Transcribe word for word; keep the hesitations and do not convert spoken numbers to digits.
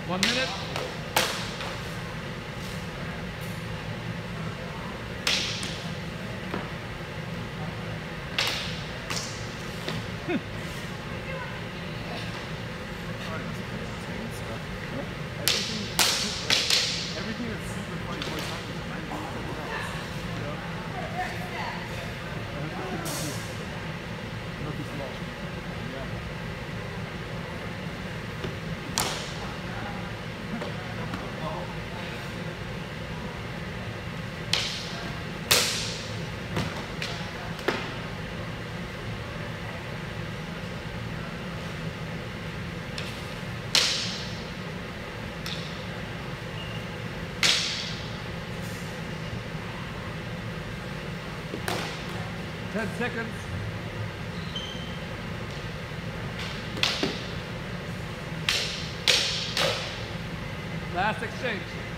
One minute. Everything that's super funny always happens when I'm doing something else. You know? Not too small. Yeah. Ten seconds. Last exchange.